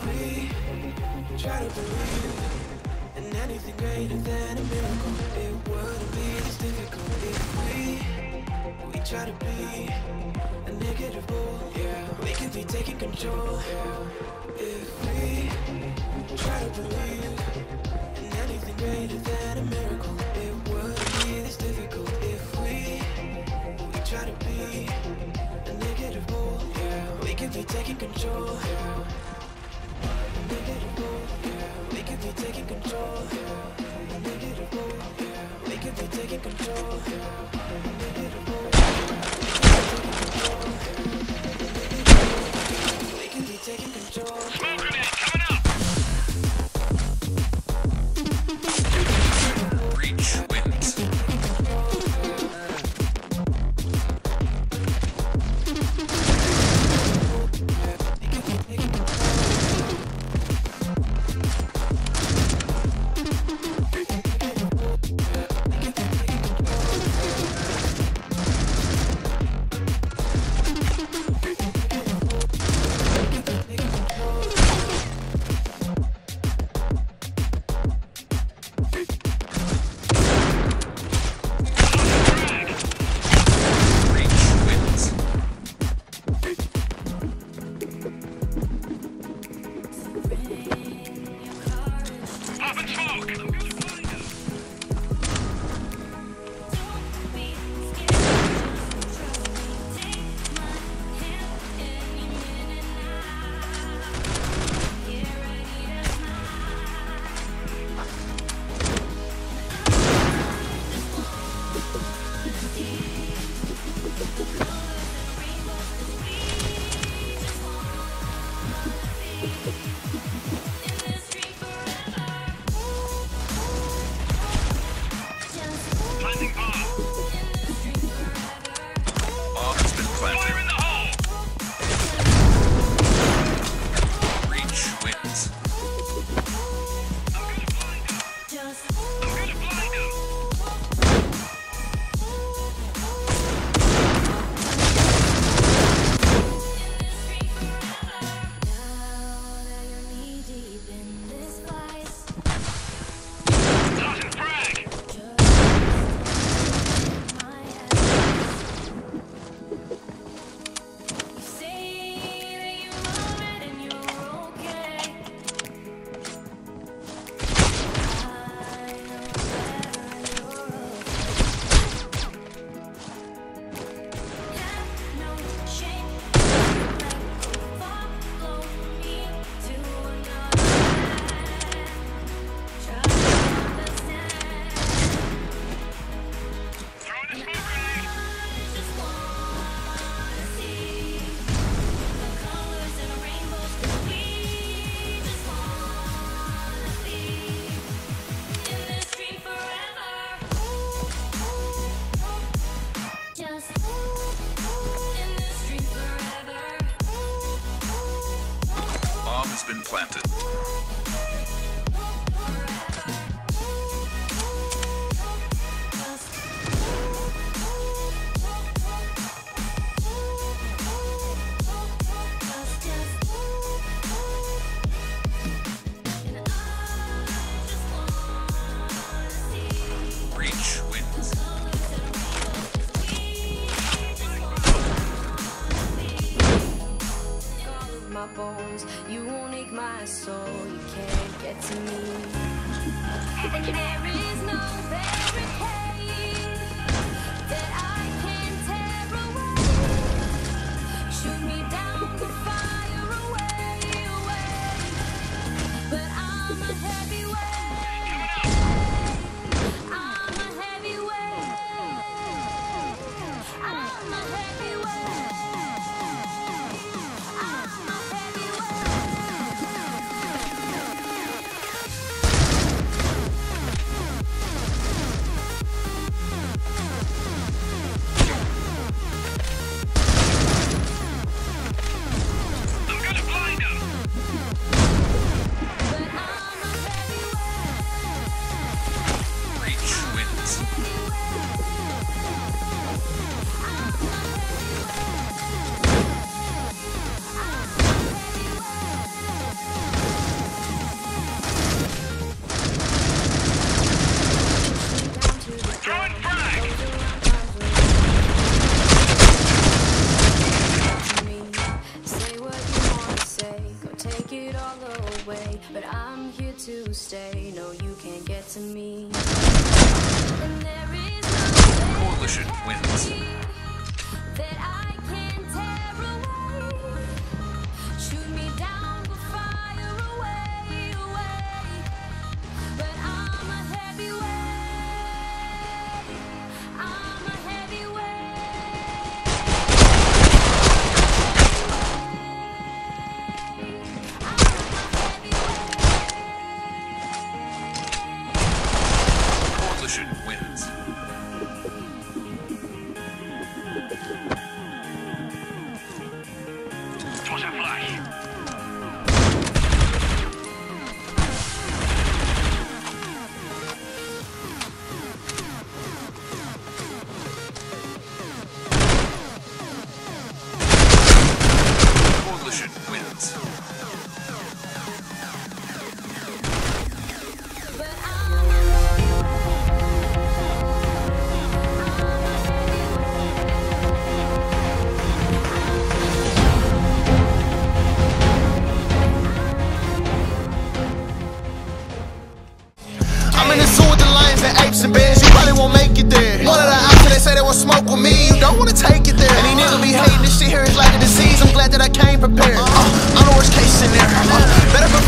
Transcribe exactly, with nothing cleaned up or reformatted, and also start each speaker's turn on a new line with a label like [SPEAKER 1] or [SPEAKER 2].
[SPEAKER 1] we try to believe in anything greater than a miracle, it wouldn't be this difficult. If we we try to be a negative bull, yeah, we could be taking control. Yeah. If we try to believe in anything greater than a miracle, it wouldn't be this difficult. If we we try to be a negative bull, yeah, we could be taking control. Yeah. Negative bull, yeah, we could be taking control. Yeah. Negative bull, yeah, we could be taking control. Yeah. Negative bull, yeah, we could be taking control.
[SPEAKER 2] Smoke grenade coming up! Reach wins. Been planted. Reach wins.
[SPEAKER 3] My bones, you won't ache my soul, you can't get to me. And there is no barricade that I can tear away. Shoot me down, but fire away, away. But I'm a heavyweight. I'm a heavyweight. I'm a heavyweight. way, but I'm here to stay. No, you can't get to me. And there is no
[SPEAKER 2] Coalition wins.
[SPEAKER 3] that I can tear away. Shoot me down, we'll fire away, away. But I'm a heavyweight. I'm a heavyweight.
[SPEAKER 2] Coalition wins. Toss a flash. Coalition wins.
[SPEAKER 3] But I'm a
[SPEAKER 4] I'm in the zoo with the lions and apes and bears. You probably won't make it there. One of the options they say they want smoke with me. You don't wanna take it there. And these niggas be hating this shit here is like a disease. I'm glad that I came prepared. Uh, I'm the worst case scenario. Uh, better